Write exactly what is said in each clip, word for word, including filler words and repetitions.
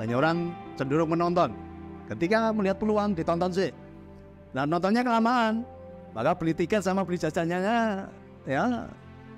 Banyak orang cenderung menonton. Ketika melihat peluang ditonton sih. Nah nontonnya kelamaan, maka beli tiket sama beli jajannya ya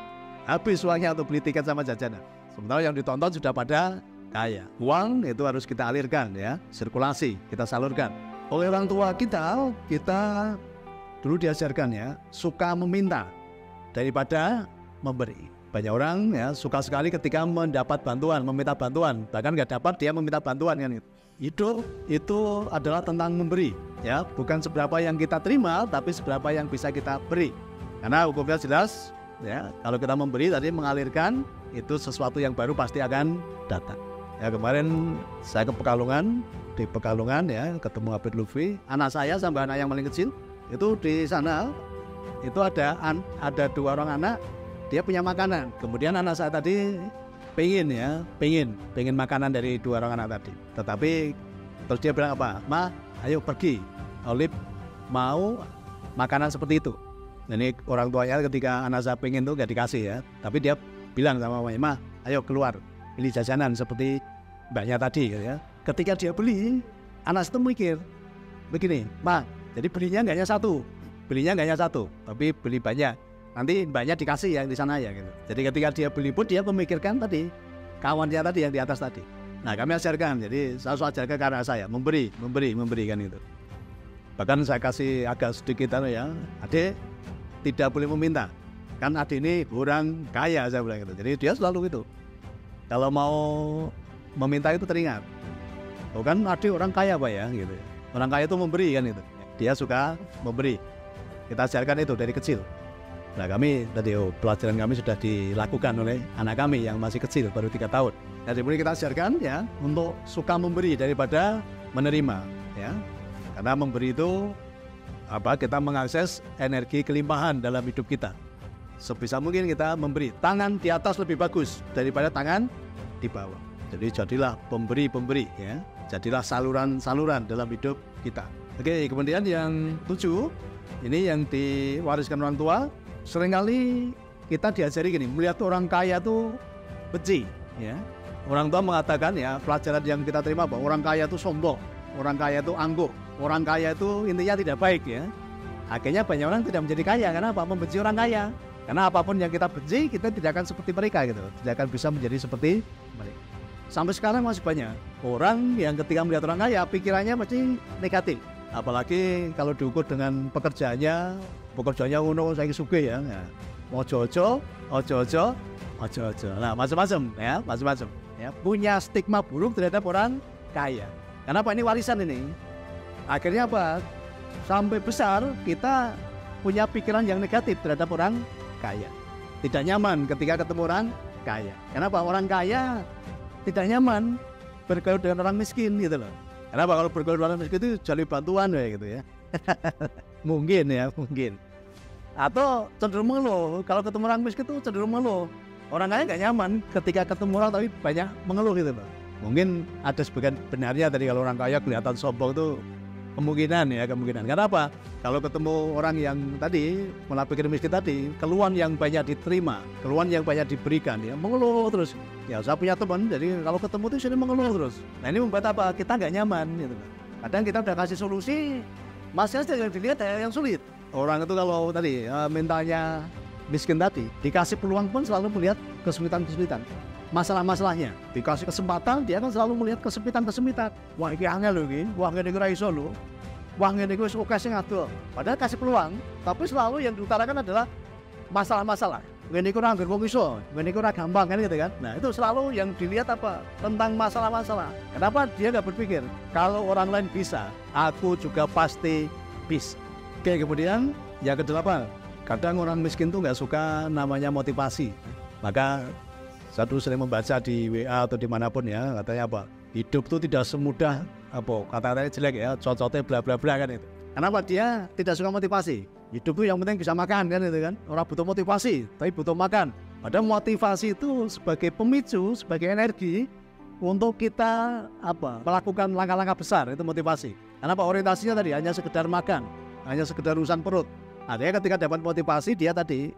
habis uangnya untuk beli tiket sama jajanan. Sementara yang ditonton sudah pada kaya. Uang itu harus kita alirkan ya, sirkulasi, kita salurkan. Oleh orang tua kita, kita dulu diajarkan ya, suka meminta daripada memberi. Banyak orang ya suka sekali ketika mendapat bantuan, meminta bantuan. Bahkan nggak dapat dia meminta bantuan kan itu. Itu itu adalah tentang memberi ya, bukan seberapa yang kita terima, tapi seberapa yang bisa kita beri. Karena hukumnya jelas ya, kalau kita memberi tadi mengalirkan, itu sesuatu yang baru pasti akan datang. Ya kemarin saya ke Pekalongan, di Pekalongan ya ketemu Abid Lutfi, anak saya sampai anak yang paling kecil itu di sana itu ada ada dua orang anak, dia punya makanan. Kemudian anak saya tadi pengen ya, pengen, pengen makanan dari dua orang anak tadi. Tetapi terus dia bilang apa? Ma, ayo pergi. Olip mau makanan seperti itu. Ini orang tuanya ketika anak saya pengen tuh gak dikasih ya. Tapi dia bilang sama mamanya, Ma, ayo keluar, beli jajanan seperti mbaknya tadi gitu ya. Ketika dia beli, anak itu mikir begini, Ma, jadi belinya nggak hanya satu, belinya nggak hanya satu, tapi beli banyak. Nanti mbaknya dikasih yang di sana ya gitu. Jadi ketika dia beli pun dia memikirkan tadi kawannya tadi yang di atas tadi. Nah kami ajarkan, jadi saya selalu ajarkan karena saya memberi, memberi, memberi kan itu. Bahkan saya kasih agak sedikit ya, adik tidak boleh meminta. Kan adik ini orang kaya saya bilang gitu. Jadi dia selalu gitu. Kalau mau meminta itu teringat. Oh kan adik orang kaya Pak ya gitu. Orang kaya itu memberi kan itu. Dia suka memberi. Kita ajarkan itu dari kecil. Nah kami tadi oh, pelajaran kami sudah dilakukan oleh anak kami yang masih kecil baru tiga tahun. Jadi mulai kita ajarkan ya untuk suka memberi daripada menerima ya. Karena memberi itu apa kita mengakses energi kelimpahan dalam hidup kita. Sebisa mungkin kita memberi. Tangan di atas lebih bagus daripada tangan di bawah. Jadi jadilah pemberi-pemberi ya. Jadilah saluran-saluran dalam hidup kita. Oke, kemudian yang tujuh ini yang diwariskan orang tua. Seringkali kita diajari gini, melihat orang kaya tuh benci ya. Orang tua mengatakan ya, pelajaran yang kita terima bahwa orang kaya itu sombong, orang kaya itu angkuh, orang kaya itu intinya tidak baik ya. Akhirnya banyak orang tidak menjadi kaya. Kenapa? Membenci orang kaya. Karena apapun yang kita benci, kita tidak akan seperti mereka gitu. Tidak akan bisa menjadi seperti mereka. Sampai sekarang masih banyak orang yang ketika melihat orang kaya, pikirannya pasti negatif. Apalagi kalau diukur dengan pekerjaannya, pekerjaannya ngono saya sugih ya. Ya. Ojo-ojo, ojo-ojo, ojo-ojo. Nah, macam-macam ya, macam-macam. Ya, punya stigma buruk terhadap orang kaya. Kenapa ini warisan ini? Akhirnya apa? Sampai besar kita punya pikiran yang negatif terhadap orang kaya. Tidak nyaman ketika ketemu orang kaya. Kenapa? Orang kaya tidak nyaman bergaul dengan orang miskin gitu loh. Kenapa? Kalau bergaul dengan orang miskin itu jalur bantuan ya gitu ya. Mungkin ya, mungkin. Atau cenderung mengeluh. Kalau ketemu orang miskin itu cenderung mengeluh. Orang kaya nggak nyaman ketika ketemu orang tapi banyak mengeluh gitu loh. Mungkin ada sebagian benarnya tadi kalau orang kaya kelihatan sombong itu kemungkinan ya, kemungkinan. Kenapa? Kalau ketemu orang yang tadi malah pikir miskin tadi, keluhan yang banyak diterima, keluhan yang banyak diberikan, ya mengeluh terus. Ya saya punya teman, jadi kalau ketemu tuh sini mengeluh terus. Nah ini membuat apa? Kita nggak nyaman gitu. Kadang kita udah kasih solusi, masih aja yang dilihat yang sulit. Orang itu kalau tadi uh, mintanya miskin tadi, dikasih peluang pun selalu melihat kesulitan-kesulitan. Masalah-masalahnya dikasih kesempatan dia kan selalu melihat kesempitan-kesempitan. Wah ini angel loh ini, wah ini kira iso loh, wah ini gue suka sih ngatur. Padahal kasih peluang, tapi selalu yang diutarakan adalah masalah-masalah. Ini kurang gerwong iso, ini kurang gampang kan gitu kan. Nah itu selalu yang dilihat apa tentang masalah-masalah. Kenapa dia nggak berpikir kalau orang lain bisa, aku juga pasti bisa. Oke, kemudian yang kedelapan, kadang orang miskin tuh nggak suka namanya motivasi. Maka saya dulu sering membaca di W A atau dimanapun ya, katanya apa? Hidup itu tidak semudah apa? Kata-katanya jelek ya, cocotnya bla bla bla kan itu. Kenapa dia tidak suka motivasi? Hidup itu yang penting bisa makan kan itu kan. Orang butuh motivasi, tapi butuh makan. Padahal motivasi itu sebagai pemicu, sebagai energi untuk kita apa? Melakukan langkah-langkah besar itu motivasi. Kenapa? Orientasinya tadi hanya sekedar makan, hanya sekedar urusan perut. Artinya ketika dapat motivasi dia tadi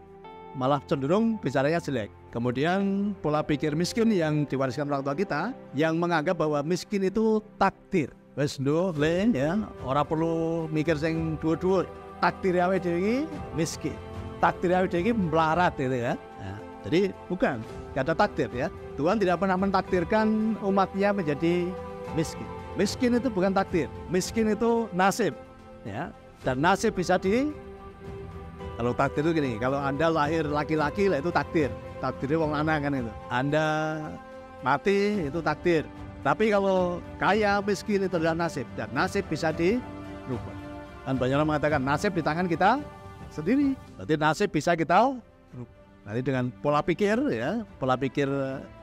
malah cenderung bicaranya jelek. Kemudian pola pikir miskin yang diwariskan orang tua kita, yang menganggap bahwa miskin itu takdir. Wes ndo le ya, ora perlu mikir sing dhuwur-dhuwur. Takdir awake dhewe iki miskin. Takdir awake dhewe iki melarat gitu ya. Nah, jadi bukan, gak ada takdir ya. Tuhan tidak pernah mentakdirkan umatnya menjadi miskin. Miskin itu bukan takdir. Miskin itu nasib ya. Dan nasib bisa di, kalau takdir itu gini, kalau Anda lahir laki-laki lah itu takdir. Takdirnya wong lanang kan itu. Anda mati itu takdir. Tapi kalau kaya miskin itu adalah nasib, dan nasib bisa dirubah. Dan banyak orang mengatakan nasib di tangan kita sendiri. Berarti nasib bisa kita rubah. Nanti dengan pola pikir ya, pola pikir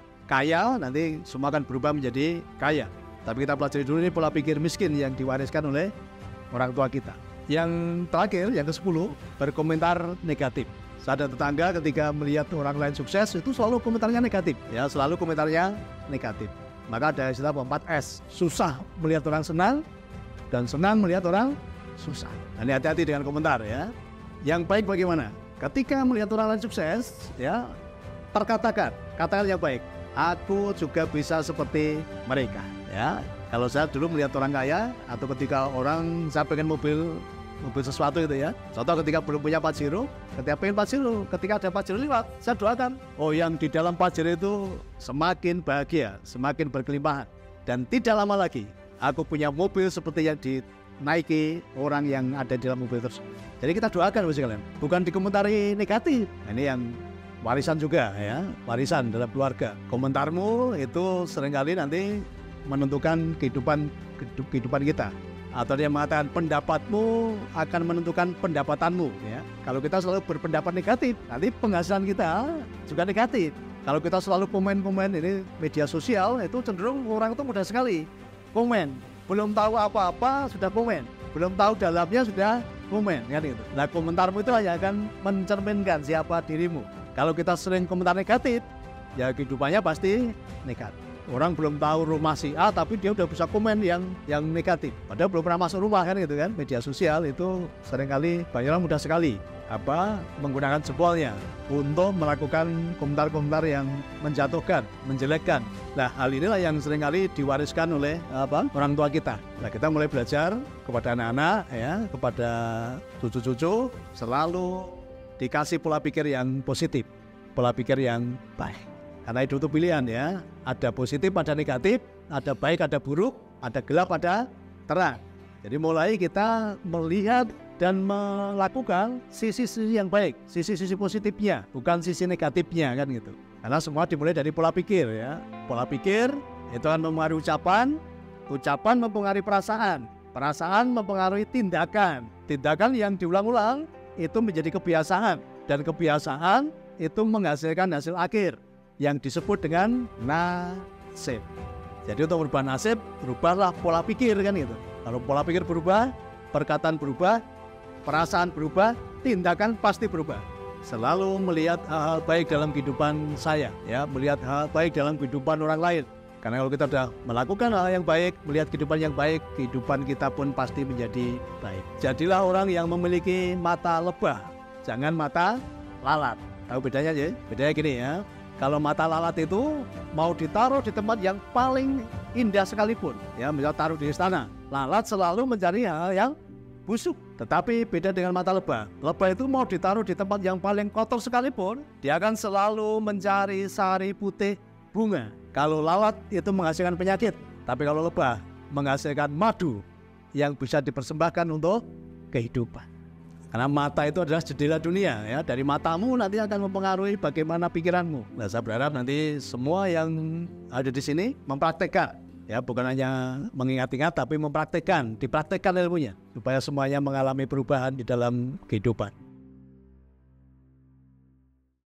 kaya nanti semua akan berubah menjadi kaya. Tapi kita pelajari dulu ini pola pikir miskin yang diwariskan oleh orang tua kita. Yang terakhir, yang kesepuluh, berkomentar negatif. Saya ada tetangga ketika melihat orang lain sukses itu selalu komentarnya negatif, ya selalu komentarnya negatif. Maka ada istilah empat S, susah melihat orang senang dan senang melihat orang susah. Nah, hati-hati dengan komentar ya. Yang baik bagaimana? Ketika melihat orang lain sukses, ya terkatakan, katakan yang baik. Aku juga bisa seperti mereka, ya. Kalau saya dulu melihat orang kaya atau ketika orang saya pengen mobil mobil sesuatu itu ya. Contoh ketika belum punya Pajero, ketika pengen Pajero, ketika ada Pajero lewat, saya doakan, oh yang di dalam Pajero itu semakin bahagia, semakin berkelimpahan. Dan tidak lama lagi, aku punya mobil seperti yang dinaiki orang yang ada di dalam mobil tersebut. Jadi kita doakan bagi kalian, bukan dikomentari negatif. Nah, ini yang warisan juga ya, warisan dalam keluarga. Komentarmu itu seringkali nanti menentukan kehidupan kehidupan kita. Atau dia mengatakan pendapatmu akan menentukan pendapatanmu ya. Kalau kita selalu berpendapat negatif, nanti penghasilan kita juga negatif. Kalau kita selalu komen-komen ini media sosial, itu cenderung orang itu mudah sekali komen. Belum tahu apa-apa sudah komen, belum tahu dalamnya sudah komen kan itu. Nah, komentarmu itu hanya akan mencerminkan siapa dirimu. Kalau kita sering komentar negatif, ya kehidupannya pasti negatif. Orang belum tahu rumah si A, tapi dia udah bisa komen yang yang negatif. Padahal belum pernah masuk rumah kan gitu kan. Media sosial itu seringkali banyak orang mudah sekali apa menggunakan jempolnya untuk melakukan komentar-komentar yang menjatuhkan, menjelekkan. Nah, hal inilah yang seringkali diwariskan oleh apa orang tua kita. Nah, kita mulai belajar kepada anak-anak ya, kepada cucu-cucu selalu dikasih pola pikir yang positif, pola pikir yang baik. Karena itu tuh pilihan ya, ada positif, ada negatif, ada baik, ada buruk, ada gelap, ada terang. Jadi mulai kita melihat dan melakukan sisi-sisi yang baik, sisi-sisi positifnya, bukan sisi negatifnya kan gitu. Karena semua dimulai dari pola pikir ya. Pola pikir itu akan mempengaruhi ucapan, ucapan mempengaruhi perasaan, perasaan mempengaruhi tindakan, tindakan yang diulang-ulang itu menjadi kebiasaan, dan kebiasaan itu menghasilkan hasil akhir yang disebut dengan nasib. Jadi untuk merubah nasib, berubahlah pola pikir kan gitu. Kalau pola pikir berubah, perkataan berubah, perasaan berubah, tindakan pasti berubah. Selalu melihat hal-hal baik dalam kehidupan saya, ya, melihat hal baik dalam kehidupan orang lain. Karena kalau kita sudah melakukan hal yang baik, melihat kehidupan yang baik, kehidupan kita pun pasti menjadi baik. Jadilah orang yang memiliki mata lebah, jangan mata lalat. Tahu bedanya ya? Bedanya gini ya. Kalau mata lalat itu mau ditaruh di tempat yang paling indah sekalipun, ya misal taruh di istana, lalat selalu mencari hal yang busuk. Tetapi beda dengan mata lebah. Lebah itu mau ditaruh di tempat yang paling kotor sekalipun, dia akan selalu mencari sari putih bunga. Kalau lalat itu menghasilkan penyakit, tapi kalau lebah menghasilkan madu yang bisa dipersembahkan untuk kehidupan. Karena mata itu adalah jendela dunia ya. Dari matamu nanti akan mempengaruhi bagaimana pikiranmu. Nah, saya berharap nanti semua yang ada di sini mempraktekkan ya, bukan hanya mengingat-ingat tapi mempraktekkan, dipraktekkan ilmunya supaya semuanya mengalami perubahan di dalam kehidupan.